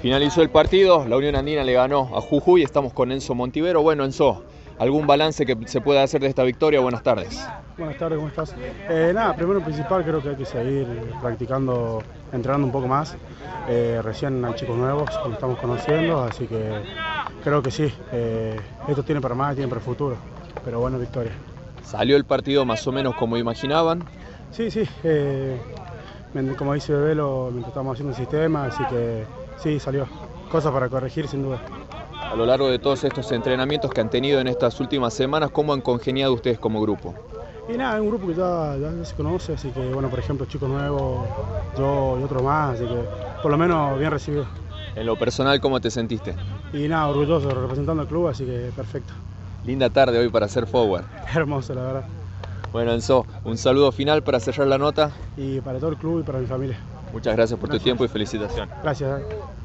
Finalizó el partido, la Unión Andina le ganó a Jujuy, estamos con Enzo Montivero. Bueno, Enzo, ¿algún balance que se pueda hacer de esta victoria? Buenas tardes. Buenas tardes, ¿cómo estás? Nada, primero y principal creo que hay que seguir practicando, entrenando un poco más. Recién hay chicos nuevos que nos estamos conociendo, así que creo que sí, esto tiene para más, tiene para el futuro, pero bueno, victoria. ¿Salió el partido más o menos como imaginaban? Sí, como dice Bebelo, mientras estamos haciendo el sistema, así que sí, salió. Cosas para corregir sin duda. A lo largo de todos estos entrenamientos que han tenido en estas últimas semanas, ¿cómo han congeniado ustedes como grupo? Y nada, es un grupo que ya se conoce, así que bueno, por ejemplo, chicos nuevos, yo y otros más, así que por lo menos bien recibido. En lo personal, ¿cómo te sentiste? Y nada, orgulloso representando al club, así que perfecto. Linda tarde hoy para ser forward. Hermoso, la verdad. Bueno, Enzo, un saludo final para cerrar la nota. Y para todo el club y para mi familia. Muchas gracias por tu tiempo y felicitaciones. Gracias.